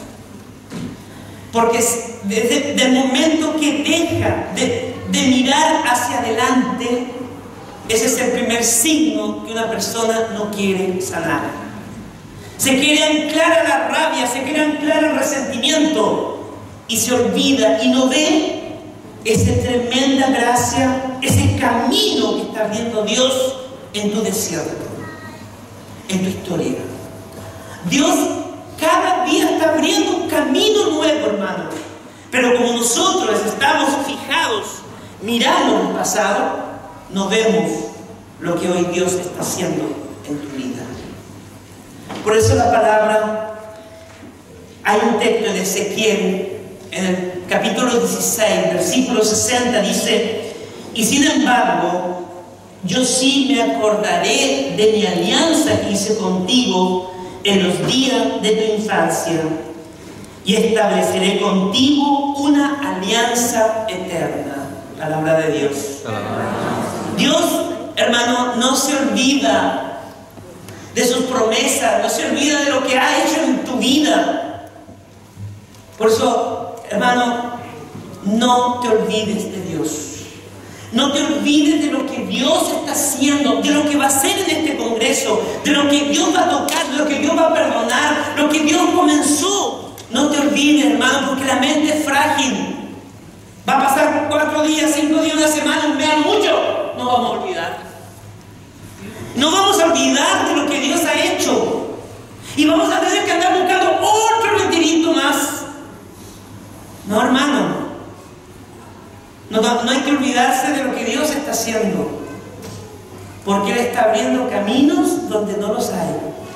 Porque desde el momento que deja de mirar hacia adelante, ese es el primer signo que una persona no quiere sanar. Se quiere anclar a la rabia, se quiere anclar al resentimiento y se olvida y no ve esa tremenda gracia, ese camino que está abriendo Dios en tu desierto, en tu historia. Dios cada día está abriendo un camino nuevo, hermano. Pero como nosotros estamos fijados, mirando el pasado, no vemos lo que hoy Dios está haciendo en tu vida. Por eso la palabra, hay un texto de Ezequiel, en el capítulo 16, versículo 60, dice: y sin embargo, yo sí me acordaré de mi alianza que hice contigo en los días de tu infancia, y estableceré contigo una alianza eterna. Palabra de Dios. Dios, hermano, no se olvida de sus promesas, no se olvida de lo que ha hecho en tu vida. Por eso, hermano, no te olvides de Dios. No te olvides de lo que Dios está haciendo, de lo que va a hacer en este congreso, de lo que Dios va a tocar, de lo que Dios va a perdonar, lo que Dios comenzó. No te olvides, hermano, porque la mente es frágil. Va a pasar 4 días, 5 días, una semana, un mes, mucho. No vamos a olvidar. No vamos a olvidar de lo que Dios ha hecho. Y vamos a tener que andar buscando otro retirito más. No, hermano. No hay que olvidarse de lo que Dios está haciendo, porque Él está abriendo caminos donde no los hay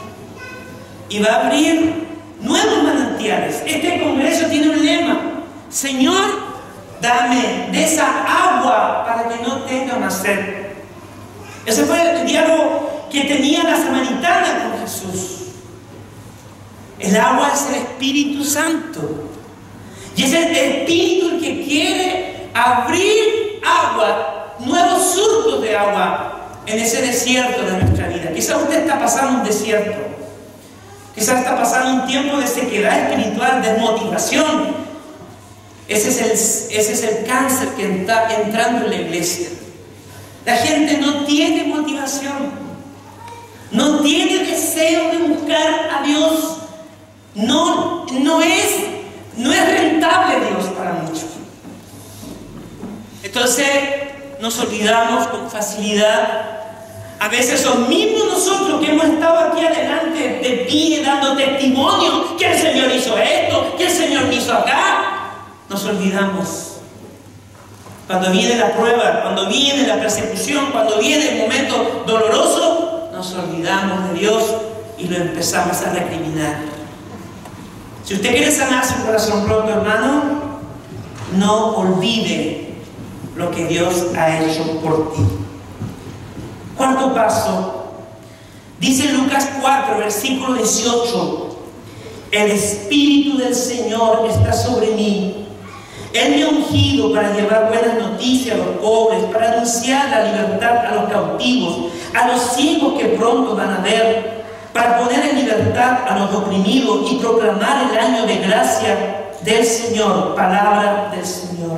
y va a abrir nuevos manantiales. Este congreso tiene un lema: Señor, dame de esa agua para que no tenga más sed. Ese fue el diálogo que tenía la samaritana con Jesús. El agua es el Espíritu Santo. Y es el Espíritu el que quiere abrir agua, nuevos surcos de agua en ese desierto de nuestra vida. Quizás usted está pasando un desierto. Quizás está pasando un tiempo de sequedad espiritual, desmotivación. Ese es el cáncer que está entrando en la iglesia. La gente no tiene motivación, no tiene deseo de buscar a Dios. No es rentable Dios para muchos. Entonces nos olvidamos con facilidad. A veces son mismos nosotros que hemos estado aquí adelante de pie dando testimonio que el Señor hizo esto, que el Señor hizo acá. Nos olvidamos. Cuando viene la prueba, cuando viene la persecución, cuando viene el momento doloroso, nos olvidamos de Dios y lo empezamos a recriminar. Si usted quiere sanar su corazón roto, hermano, no olvide lo que Dios ha hecho por ti. Cuarto paso, dice Lucas 4, versículo 18: el Espíritu del Señor está sobre mí. Él me ha ungido para llevar buenas noticias a los pobres, para anunciar la libertad a los cautivos, a los ciegos que pronto van a ver, para poner en libertad a los oprimidos y proclamar el año de gracia del Señor. Palabra del Señor.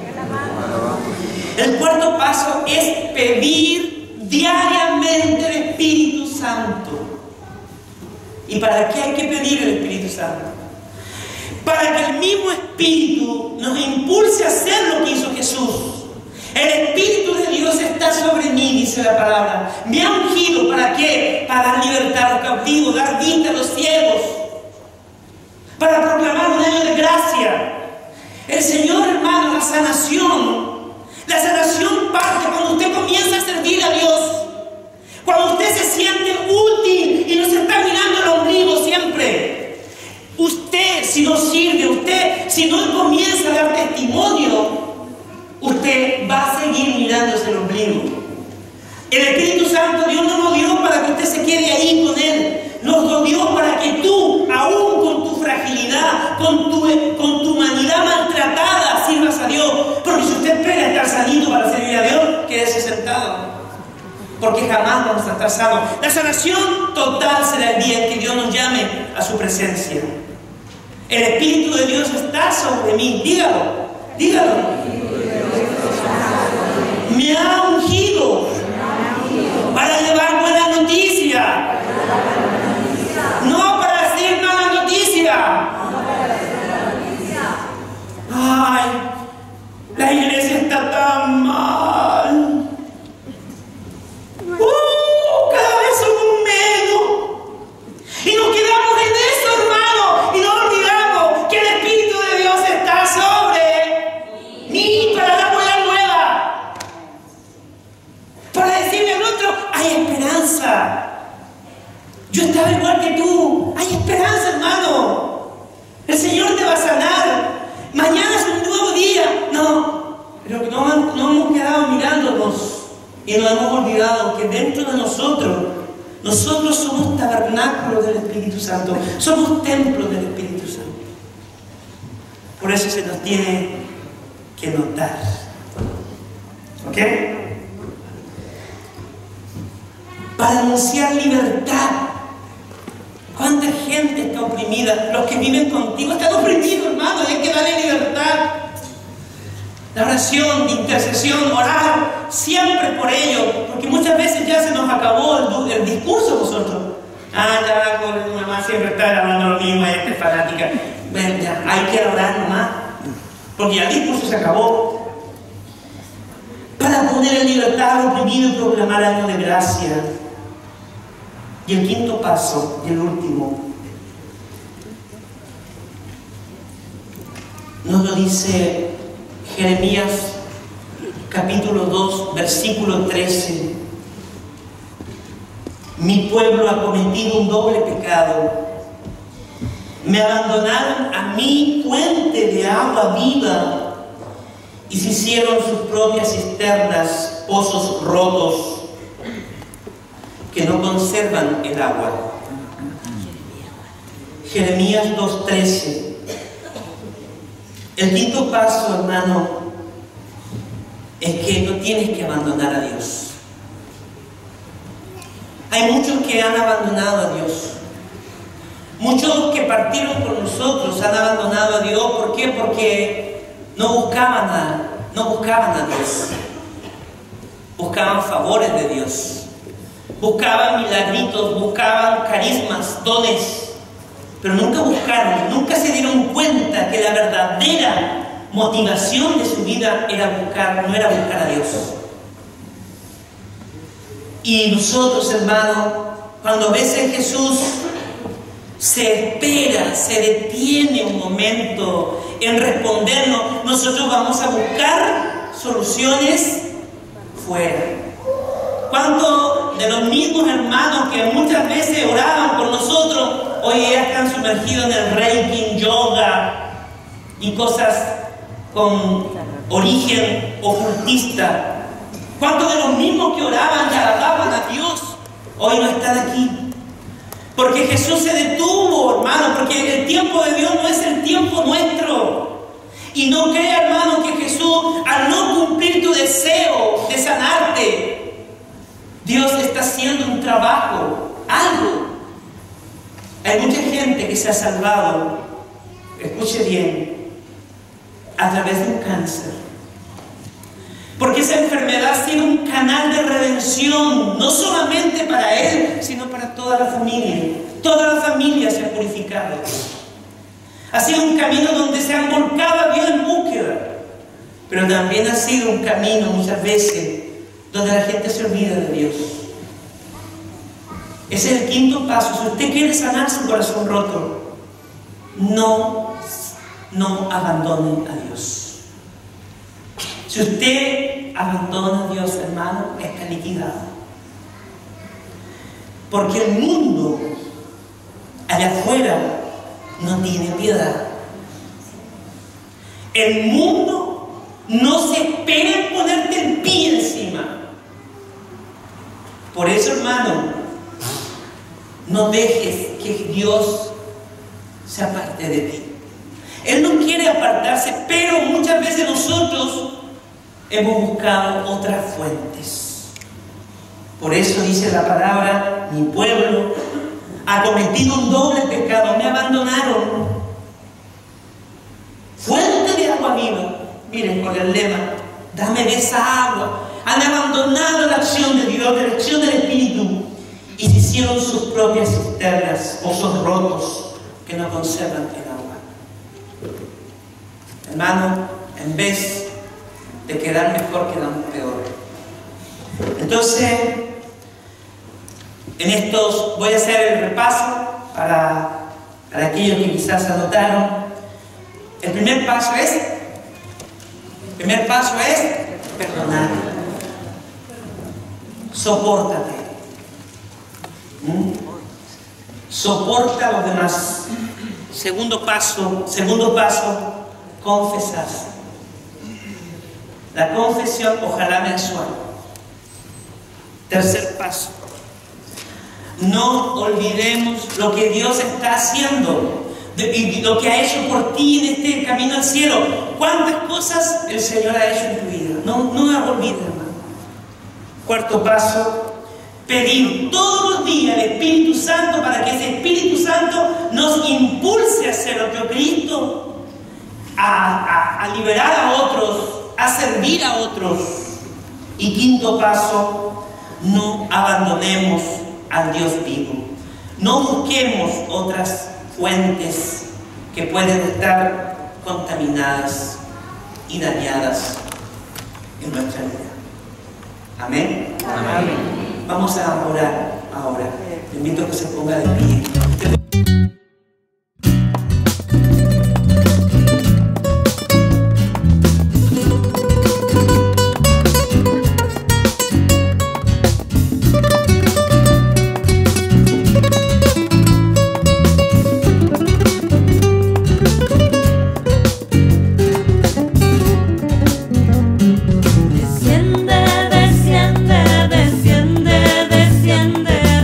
El cuarto paso es pedir diariamente el Espíritu Santo. ¿Y para qué hay que pedir el Espíritu Santo? Para que el mismo Espíritu nos impulse a hacer lo que hizo Jesús. El Espíritu de Dios está sobre mí, dice la palabra. Me ha ungido, ¿para qué? Para dar libertad a los cautivos, dar vista a los ciegos, para proclamar un año de gracia. El Señor, hermano, la sanación parte cuando usted comienza a servir a Dios. Cuando usted se siente útil y no se está mirando el ombligo siempre. Usted, si no sirve, usted, si no comienza a dar testimonio, usted va a seguir mirándose el ombligo. El Espíritu Santo Dios no nos dio para que usted se quede ahí con Él. Nos lo dio para que tú, aún con tu fragilidad, con tu humanidad maltratada, sirvas a Dios. Porque si usted espera estar sanito para servir a Dios, quédese sentado. Porque jamás vamos a estar sanos. La sanación total será el día en que Dios nos llame a su presencia. El Espíritu de Dios está sobre mí. Dígalo, dígalo. Me ha ungido para llevar buena noticia. No para decir mala noticia. Ay, la iglesia está tan mal. Cada vez somos menos. Y nos quedamos en eso, hermano. Y no olvidamos que el Espíritu de Dios está sobre mí para la buena nueva. Para decirle al otro, hay esperanza. Yo estaba igual que tú. Hay esperanza, hermano. El Señor te va a sanar. Mañana es un nuevo día. No, pero que no hemos quedado mirándonos. Y nos hemos olvidado que dentro de nosotros somos tabernáculos del Espíritu Santo. Somos templos del Espíritu Santo. Por eso se nos tiene que notar. ¿Ok? Para anunciar libertad. ¿Cuánta gente está oprimida? Los que viven contigo están oprimidos, hermano. Hay que darle libertad. La oración de intercesión, orar siempre por ellos, porque muchas veces ya se nos acabó el discurso nosotros. Ya, mi mamá siempre está hablando lo mismo, esta es fanática. Bueno, ya, hay que orar nomás, porque ya el discurso se acabó. Para poner en libertad al oprimido y proclamar año de gracia. Y el quinto paso, y el último, nos lo dice Jeremías capítulo 2, versículo 13. Mi pueblo ha cometido un doble pecado. Me abandonaron a mi fuente de agua viva y se hicieron sus propias cisternas, pozos rotos, que no conservan el agua. Jeremías 2:13. El quinto paso, hermano, es que no tienes que abandonar a Dios. Hay muchos que han abandonado a Dios. Muchos que partieron con nosotros han abandonado a Dios. ¿Por qué? Porque no buscaban a Dios. Buscaban favores de Dios. Buscaban milagritos, buscaban carismas, dones. Pero nunca se dieron cuenta que la verdadera motivación de su vida no era buscar a Dios. Y nosotros, hermanos, cuando a veces Jesús se espera, se detiene un momento en respondernos, nosotros vamos a buscar soluciones fuera. ¿Cuántos de los mismos hermanos que muchas veces oraban por nosotros, hoy ya están sumergidos en el reiki, yoga y cosas con origen ocultista? ¿Cuántos de los mismos que oraban y alababan a Dios hoy no están aquí? Porque Jesús se detuvo, hermano, porque el tiempo de Dios no es el tiempo nuestro. Y no crea, hermano, que Jesús, al no cumplir tu deseo de sanarte, Dios está haciendo un trabajo, algo. Hay mucha gente que se ha salvado, escuche bien, a través de un cáncer. Porque esa enfermedad ha sido un canal de redención, no solamente para él, sino para toda la familia. Toda la familia se ha purificado. Ha sido un camino donde se han volcado a Dios en búsqueda. Pero también ha sido un camino muchas veces donde la gente se olvida de Dios. Ese es el quinto paso. Si usted quiere sanar su corazón roto, no abandone a Dios. Si usted abandona a Dios, hermano, está liquidado. Porque el mundo allá afuera no tiene piedad. El mundo no se espera en ponerte el pie encima. Por eso, hermano, no dejes que Dios se aparte de ti. Él no quiere apartarse, pero muchas veces nosotros hemos buscado otras fuentes. Por eso dice la palabra: mi pueblo ha cometido un doble pecado, me abandonaron. Fuente de agua viva, miren con el lema, dame de esa agua. Han abandonado la acción de Dios, la acción del Espíritu, y se hicieron sus propias cisternas, pozos rotos que no conservan el agua. Hermano, en vez de quedar mejor, quedamos peor. Entonces, en estos voy a hacer el repaso para aquellos que quizás anotaron. El primer paso es perdonar. Sopórtate. Soporta a los demás. Segundo paso, confesar. La confesión, ojalá mensual. Tercer paso, no olvidemos lo que Dios está haciendo y lo que ha hecho por ti en este camino al cielo. ¿Cuántas cosas el Señor ha hecho en tu vida? No las olvides, hermano. Cuarto paso, pedir todos los días al Espíritu Santo para que ese Espíritu Santo nos impulse a hacer lo que Cristo, a liberar a otros, a servir a otros. Y quinto paso, no abandonemos al Dios vivo. No busquemos otras fuentes que pueden estar contaminadas y dañadas en nuestra vida. Amén. Amén. Vamos a orar ahora. Te invito a que se ponga de pie.
Desciende, desciende, desciende, desciende.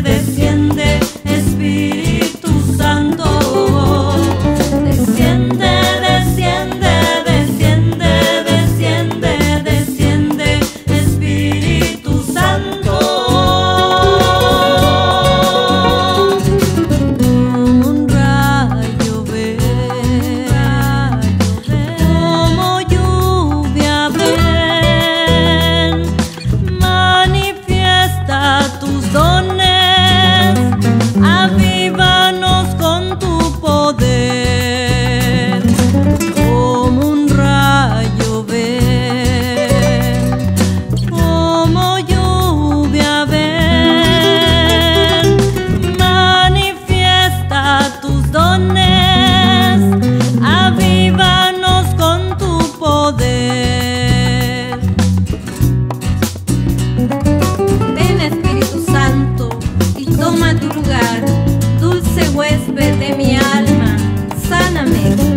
toma tu lugar, dulce huésped de mi alma, sáname.